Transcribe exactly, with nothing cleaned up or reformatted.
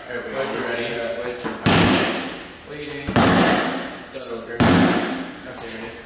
Alright, wait, you ready? Wait. Waiting. So, okay, ready?